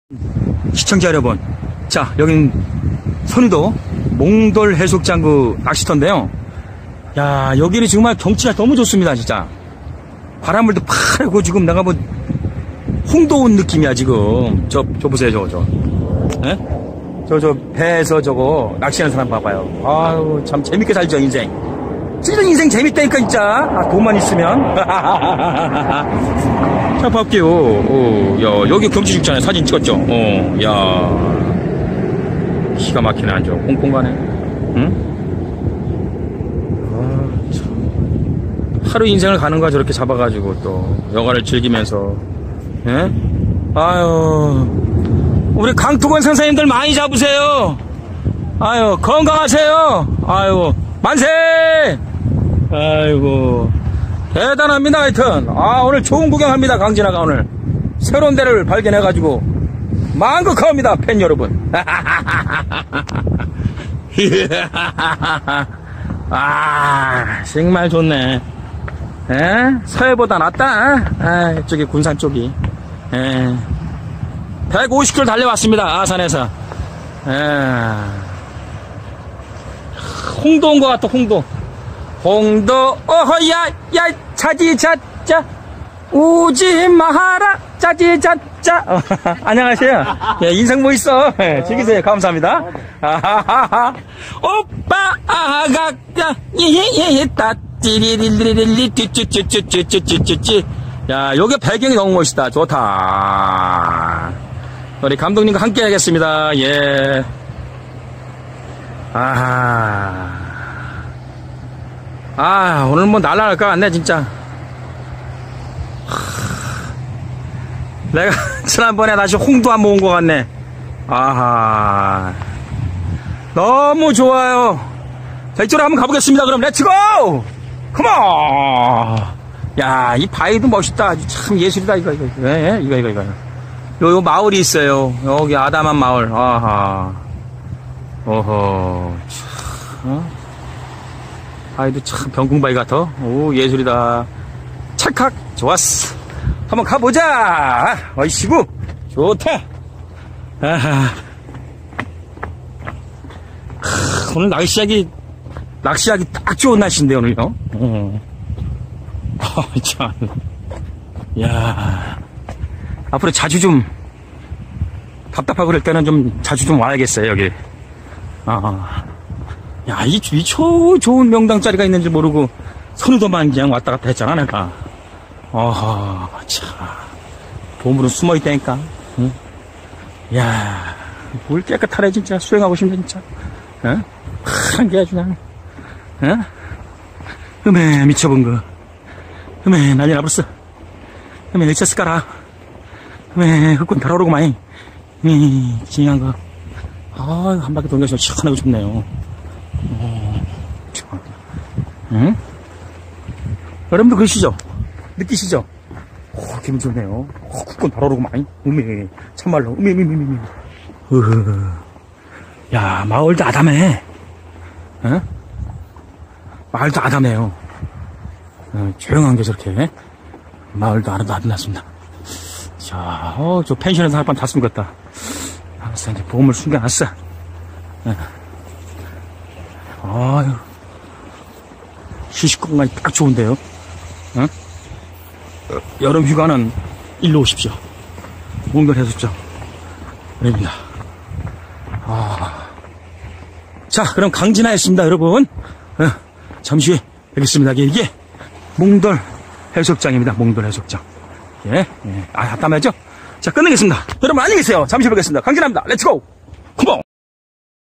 시청자 여러분, 자, 여긴 선우도 몽돌 해수욕장 그 낚시터인데요. 야, 여기는 정말 경치가 너무 좋습니다, 진짜. 바닷물도 파르고 지금 내가 뭐 홍도 온 느낌이야 지금. 저 보세요, 저거. 예? 저 배에서 저거 낚시하는 사람 봐봐요. 아유, 참 재밌게 살죠, 인생. 진짜 인생 재밌다니까, 진짜. 아, 돈만 있으면. 자, 볼게요. 야, 여기 경치 좋잖아요. 사진 찍었죠? 야. 기가 막히네, 아주. 꽁꽁 가네. 응? 아, 참. 하루 인생을 가는 거야, 저렇게 잡아가지고 또. 여가를 즐기면서. 예? 아유. 우리 강투건 선생님들 많이 잡으세요. 아유, 건강하세요. 아유, 만세! 아이고. 대단합니다, 하여튼. 아, 오늘 좋은 구경합니다, 강진아가 오늘. 새로운 데를 발견해가지고. 만극합니다, 팬 여러분. 아, 정말 좋네. 에? 서해보다 낫다. 아, 이쪽이 군산 쪽이. 150km 달려왔습니다, 아산에서. 홍도 온 것 같아, 홍도. 홍도, 어허야, 야, 자지자자, 우지 마하라, 자지자자. 안녕하세요. 예, 인생 뭐 있어. 예, 즐기세요. 감사합니다. 아하하하. 오빠, 아가, 예, 따찌리리리리리, 찌찌찌찌찌찌찌찌. 야, 여기 배경이 너무 멋있다. 좋다. 우리 감독님과 함께 하겠습니다. 예. 아하. 아, 오늘 뭐 날아갈 것 같네, 진짜. 내가 지난번에 다시 홍도 한번 온 것 같네. 아하. 너무 좋아요. 자, 이쪽으로 한번 가보겠습니다. 그럼, 렛츠고! 컴온! 야, 이 바위도 멋있다. 참 예술이다, 이거. 예, 이거. 요 마을이 있어요. 여기 아담한 마을. 아하. 어허. 참. 바위도 참 병궁바위 같아. 오, 예술이다. 찰칵. 좋았어. 한번 가보자. 어이씨구. 좋다. 아하. 오늘 낚시하기 딱 좋은 날씨인데, 오늘요. 참. 야. 앞으로 자주 좀, 답답하고 그럴 때는 좀 자주 좀 와야겠어요, 여기. 야, 이 좋은 명당 자리가 있는지 모르고 선우도만 그냥 왔다 갔다 했잖아, 내가. 참. 보물은 숨어 있다니까. 응? 야, 물 깨끗하네, 진짜. 수영하고 싶네, 진짜. 응? 파란 게 아주 그냥. 응? 음에 미쳐본 거. 음에 난리 나버렸어. 음에 일체스 까라. 음에 흑군 달아오르고 마이. 징한 거. 아, 한 바퀴 돌려서 시원하고 좋네요. 참. 응? 여러분도 그러시죠? 느끼시죠? 오, 기분 좋네요. 흑군 달아오르고 마이. 음에, 참말로. 음에. 야, 마을도 아담해. 응? 마을도 아담해요. 조용한 게 저렇게. 마을도 아담났습니다. 자, 저 펜션에서 할 번 탔으면 좋겠다. 알았어, 이제 보험을 숨겨놨어. 아유. 휴식 공간이 딱 좋은데요. 응? 여름 휴가는 일로 오십시오. 몽돌 해수욕장. 그럽니다. 자, 그럼 강진아였습니다, 여러분. 잠시 후에 뵙겠습니다. 이게 몽돌 해수욕장입니다. 몽돌 해수욕장. 예. 아, 답답하죠? 자, 끝내겠습니다. 여러분 안녕히 계세요. 잠시 후에 뵙겠습니다. 강진아입니다. 렛츠고! 컴온!